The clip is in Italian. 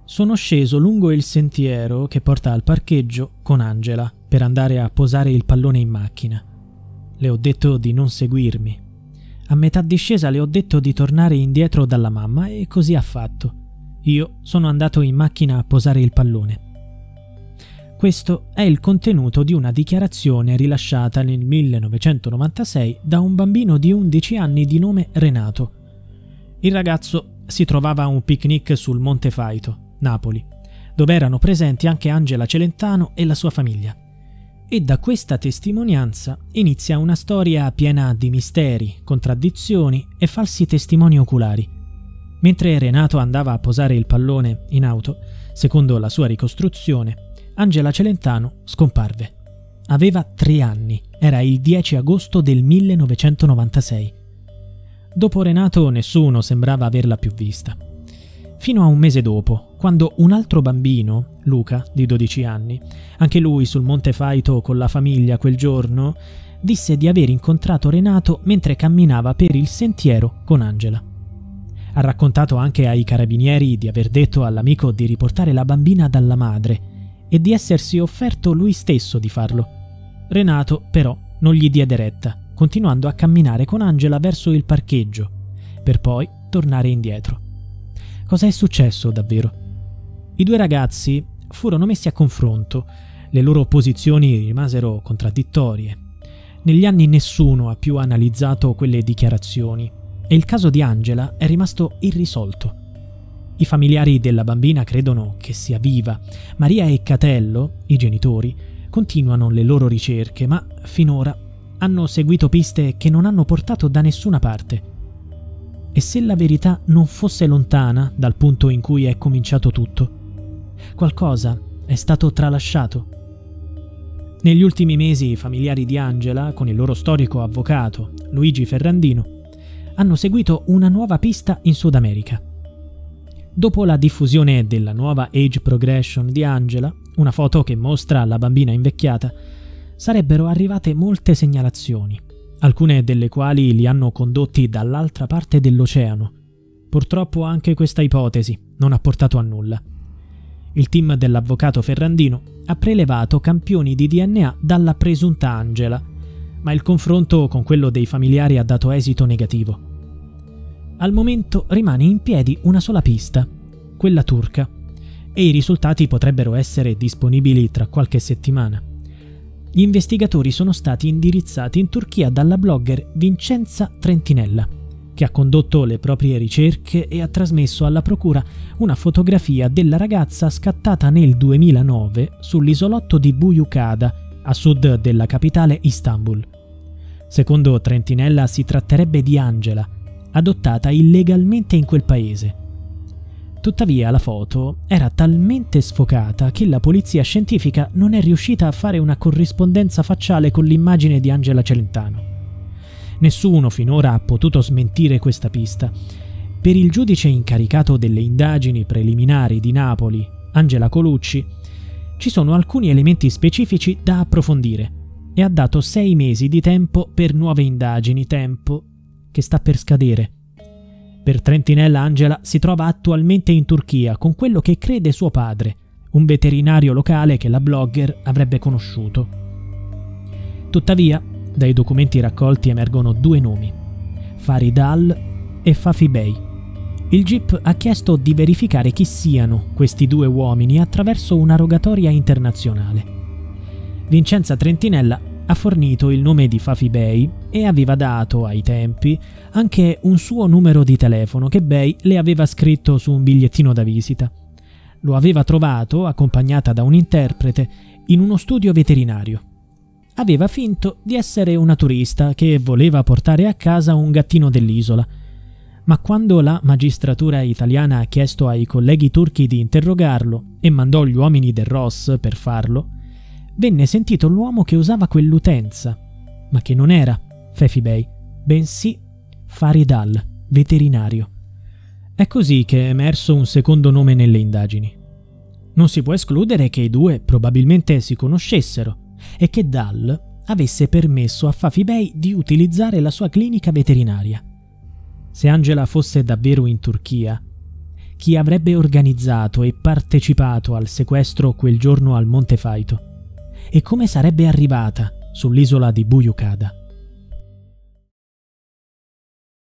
Sono sceso lungo il sentiero che porta al parcheggio con Angela per andare a posare il pallone in macchina. Le ho detto di non seguirmi. A metà discesa le ho detto di tornare indietro dalla mamma e così ha fatto. Io sono andato in macchina a posare il pallone. Questo è il contenuto di una dichiarazione rilasciata nel 1996 da un bambino di 11 anni di nome Renato. Il ragazzo si trovava a un picnic sul Monte Faito, Napoli, dove erano presenti anche Angela Celentano e la sua famiglia. E da questa testimonianza inizia una storia piena di misteri, contraddizioni e falsi testimoni oculari. Mentre Renato andava a posare il pallone in auto, secondo la sua ricostruzione, Angela Celentano scomparve. Aveva 3 anni, era il 10 agosto del 1996. Dopo Renato nessuno sembrava averla più vista. Fino a un mese dopo, quando un altro bambino, Luca, di 12 anni, anche lui sul Monte Faito con la famiglia quel giorno, disse di aver incontrato Renato mentre camminava per il sentiero con Angela. Ha raccontato anche ai carabinieri di aver detto all'amico di riportare la bambina dalla madre e di essersi offerto lui stesso di farlo. Renato, però, non gli diede retta, continuando a camminare con Angela verso il parcheggio, per poi tornare indietro. Cosa è successo davvero? I due ragazzi furono messi a confronto, le loro posizioni rimasero contraddittorie. Negli anni nessuno ha più analizzato quelle dichiarazioni e il caso di Angela è rimasto irrisolto. I familiari della bambina credono che sia viva. Maria e Catello, i genitori, continuano le loro ricerche, ma finora hanno seguito piste che non hanno portato da nessuna parte. E se la verità non fosse lontana dal punto in cui è cominciato tutto? Qualcosa è stato tralasciato. Negli ultimi mesi i familiari di Angela, con il loro storico avvocato, Luigi Ferrandino, hanno seguito una nuova pista in Sud America. Dopo la diffusione della nuova age progression di Angela, una foto che mostra la bambina invecchiata, sarebbero arrivate molte segnalazioni, alcune delle quali li hanno condotti dall'altra parte dell'oceano. Purtroppo anche questa ipotesi non ha portato a nulla. Il team dell'avvocato Ferrandino ha prelevato campioni di DNA dalla presunta Angela, ma il confronto con quello dei familiari ha dato esito negativo. Al momento rimane in piedi una sola pista, quella turca, e i risultati potrebbero essere disponibili tra qualche settimana. Gli investigatori sono stati indirizzati in Turchia dalla blogger Vincenza Trentinella, che ha condotto le proprie ricerche e ha trasmesso alla procura una fotografia della ragazza scattata nel 2009 sull'isolotto di Buyukada, a sud della capitale Istanbul. Secondo Trentinella si tratterebbe di Angela, adottata illegalmente in quel paese. Tuttavia la foto era talmente sfocata che la polizia scientifica non è riuscita a fare una corrispondenza facciale con l'immagine di Angela Celentano. Nessuno finora ha potuto smentire questa pista. Per il giudice incaricato delle indagini preliminari di Napoli, Angela Colucci, ci sono alcuni elementi specifici da approfondire e ha dato 6 mesi di tempo per nuove indagini, tempo che sta per scadere. Per Trentinella Angela si trova attualmente in Turchia con quello che crede suo padre, un veterinario locale che la blogger avrebbe conosciuto. Tuttavia, dai documenti raccolti emergono 2 nomi, Faridal e Fafi Bey. Il GIP ha chiesto di verificare chi siano questi 2 uomini attraverso una rogatoria internazionale. Vincenza Trentinella ha fornito il nome di Fafi Bey e aveva dato, ai tempi, anche un suo numero di telefono che Bey le aveva scritto su un bigliettino da visita. Lo aveva trovato, accompagnata da un interprete, in uno studio veterinario. Aveva finto di essere una turista che voleva portare a casa un gattino dell'isola. Ma quando la magistratura italiana ha chiesto ai colleghi turchi di interrogarlo e mandò gli uomini del ROS per farlo, venne sentito l'uomo che usava quell'utenza, ma che non era Fafi Bey, bensì Faridal, veterinario. È così che è emerso un secondo nome nelle indagini. Non si può escludere che i 2 probabilmente si conoscessero e che Dal avesse permesso a Fafi Bey di utilizzare la sua clinica veterinaria. Se Angela fosse davvero in Turchia, chi avrebbe organizzato e partecipato al sequestro quel giorno al Monte Faito e come sarebbe arrivata sull'isola di Buyukada.